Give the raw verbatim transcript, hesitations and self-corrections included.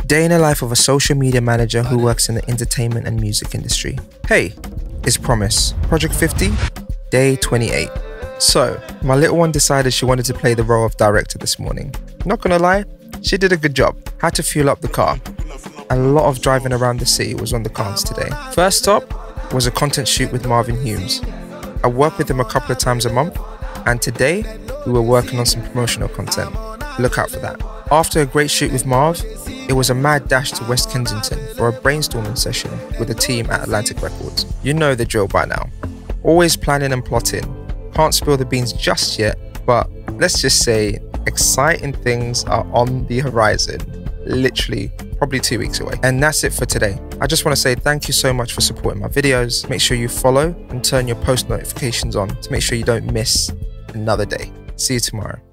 Day in the life of a social media manager who works in the entertainment and music industry. Hey, it's Promise. Project fifty, day twenty-eight. So, my little one decided she wanted to play the role of director this morning. Not gonna lie, she did a good job. Had to fuel up the car. A lot of driving around the city was on the cards today. First stop was a content shoot with Marvin Humes. I work with him a couple of times a month, and today we were working on some promotional content. Look out for that. After a great shoot with Marv, it was a mad dash to West Kensington for a brainstorming session with the team at Atlantic Records. You know the drill by now. Always planning and plotting. Can't spill the beans just yet, but let's just say exciting things are on the horizon. Literally, probably two weeks away. And that's it for today. I just want to say thank you so much for supporting my videos. Make sure you follow and turn your post notifications on to make sure you don't miss another day. See you tomorrow.